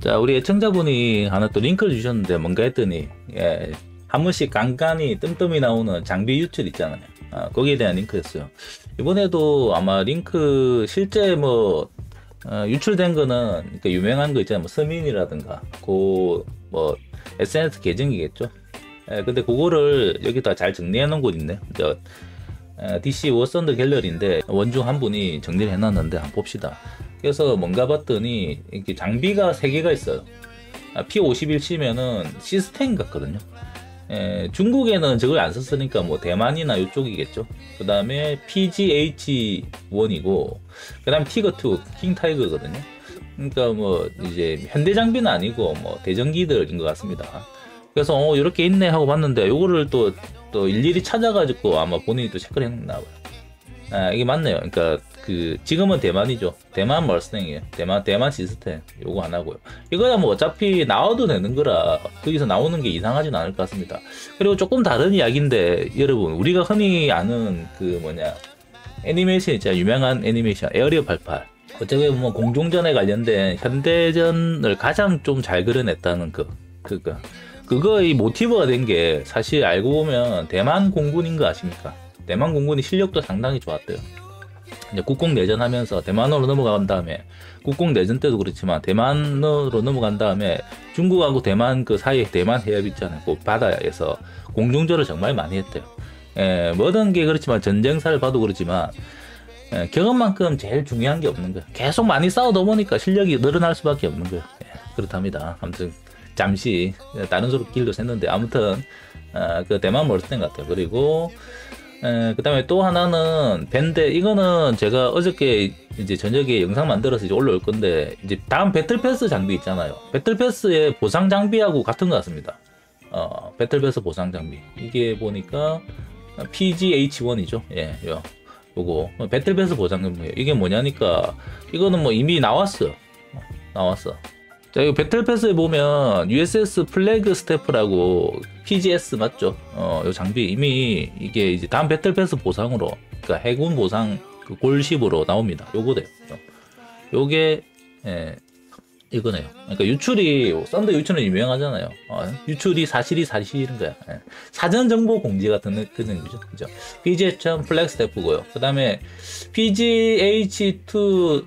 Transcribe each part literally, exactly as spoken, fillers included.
자, 우리 애청자분이 하나 또 링크를 주셨는데 뭔가 했더니, 예, 한 번씩 간간히 뜸뜸이 나오는 장비 유출 있잖아요. 아, 거기에 대한 링크였어요. 이번에도 아마 링크 실제 뭐 어, 유출된 거는 그러니까 유명한 거 있잖아요. 뭐 서민이라든가 그 뭐 에스엔에스 계정이겠죠. 예, 근데 그거를 여기다 잘 정리해 놓은 곳 있네요. 저 에, 디씨 워선더 갤러리인데 원중 한 분이 정리를 해 놨는데 한번 봅시다. 그래서 뭔가 봤더니 이렇게 장비가 세 개가 있어요. 아, 피 오십일 치면은 시스템 같거든요. 에, 중국에는 저걸 안 썼으니까 뭐 대만이나 이쪽이겠죠. 그 다음에 피지에이치 원이고 그 다음에 티거 투 킹타이거거든요. 그러니까 뭐 이제 현대 장비는 아니고 뭐 대전기들인 것 같습니다. 그래서 어 이렇게 있네 하고 봤는데 요거를 또 또 일일이 찾아가지고 아마 본인이 또 체크를 해놨나 봐요. 아, 이게 맞네요. 그러니까 그 지금은 대만이죠. 대만 머스탱이에요. 대만 대만 시스템 요거 하나고요. 이거야 뭐 어차피 나와도 되는 거라 거기서 나오는 게 이상하진 않을 것 같습니다. 그리고 조금 다른 이야기인데 여러분 우리가 흔히 아는 그 뭐냐 애니메이션 있잖아요. 유명한 애니메이션 에어리어 팔십팔. 어차피 뭐 공중전에 관련된 현대전을 가장 좀 잘 그려냈다는 그 그거 그거의 모티브가 된 게 사실 알고 보면 대만 공군인 거 아십니까? 대만 공군이 실력도 상당히 좋았대요. 이제 국공내전 하면서 대만으로 넘어간 다음에 국공내전 때도 그렇지만 대만으로 넘어간 다음에 중국하고 대만 그 사이에 대만 해협 있잖아요. 그 바다에서 공중전을 정말 많이 했대요. 예, 모든 게 그렇지만 전쟁사를 봐도 그렇지만 예, 경험만큼 제일 중요한 게 없는 거예요. 계속 많이 싸우다 보니까 실력이 늘어날 수밖에 없는 거예요. 예, 그렇답니다. 아무튼 잠시 다른 소리 길도 샜는데 아무튼 어, 그 대만 머스탱 같아요. 그리고 그 다음에 또 하나는 밴드 이거는 제가 어저께 이제 저녁에 영상 만들어서 이제 올라올 건데 이제 다음 배틀패스 장비 있잖아요. 배틀패스의 보상 장비하고 같은 것 같습니다. 어, 배틀패스 보상 장비 이게 보니까 피지에이치 원이죠. 예, 요 요거 배틀패스 보상 장비예요. 이게 뭐냐니까 이거는 뭐 이미 나왔어. 어, 나왔어. 자, 이 배틀패스에 보면 유에스에스 플래그 스태프라고 피지에스 맞죠? 어, 요 장비 이미 이게 이제 다음 배틀패스 보상으로, 그러니까 해군 보상 그 골십으로 나옵니다. 요거래요. 요게 예, 이거네요. 그러니까 유출이 썬더 유출은 유명하잖아요. 어, 유출이 사실이 사실인 거야. 예. 사전 정보 공지 같은 그런 거죠. 그죠? 피지에이치 플래그 스태프고요. 그다음에 피지에이치 투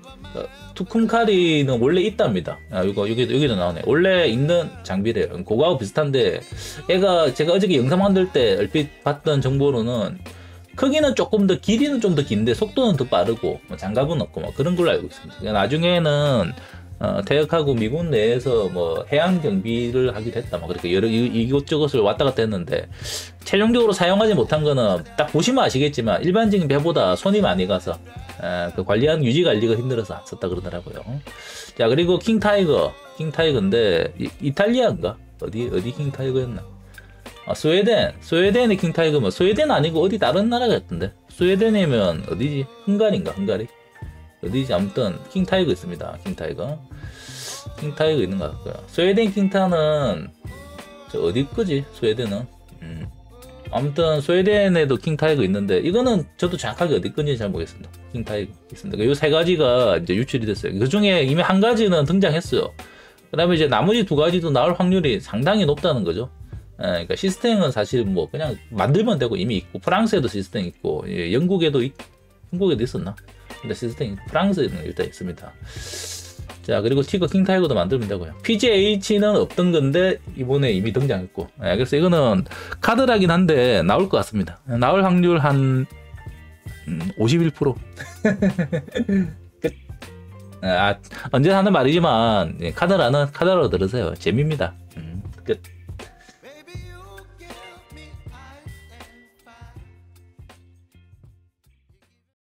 투쿰카리는 원래 있답니다. 아, 이거 여기도 여기도 나오네. 원래 있는 장비래요. 그거하고 비슷한데, 얘가 제가 어저께 영상 만들 때 얼핏 봤던 정보로는 크기는 조금 더 길이는 좀 더 긴데 속도는 더 빠르고 뭐 장갑은 없고 뭐 그런 걸로 알고 있습니다. 그러니까 나중에는 어, 태역하고 미군 내에서 뭐 해양 경비를 하기도 했다. 뭐 그렇게 여러 이, 이것저것을 왔다 갔다 했는데 최종적으로 사용하지 못한 거는 딱 보시면 아시겠지만 일반적인 배보다 손이 많이 가서 에, 그 관리하는 유지 관리가 힘들어서 안 썼다 그러더라고요. 자, 그리고 킹타이거, 킹타이거인데 이, 이탈리아인가 어디 어디 킹타이거였나? 아, 스웨덴, 스웨덴의 킹타이거면 스웨덴 아니고 어디 다른 나라 같은데 스웨덴이면 어디지? 헝가리인가? 헝가리? 어디지? 아무튼 킹타이거 있습니다. 킹타이거, 킹타이거 있는 것 같고요. 스웨덴 킹타는 저 어디 거지? 스웨덴은? 음. 아무튼 스웨덴에도 킹타이거 있는데 이거는 저도 정확하게 어디 건지 잘 모르겠습니다. 킹타이거 있습니다. 이 세 가지가 이제 유출이 됐어요. 그 중에 이미 한 가지는 등장했어요. 그 다음에 이제 나머지 두 가지도 나올 확률이 상당히 높다는 거죠. 예, 그러니까 시스템은 사실 뭐 그냥 만들면 되고 이미 있고 프랑스에도 시스템 있고 예, 영국에도 있, 영국에도 있었나? 근데 시스템 프랑스에는 일단 있습니다. 자, 그리고 티거 킹타이거도 만들면 되고요. 피지에이치는 없던 건데 이번에 이미 등장했고, 예, 그래서 이거는 카드라긴 한데 나올 것 같습니다. 나올 확률 한 음, 오십일 퍼센트. 끝. 아, 언제나 하는 말이지만 예, 카드라는 카드로 들으세요. 재미입니다. 음, 끝.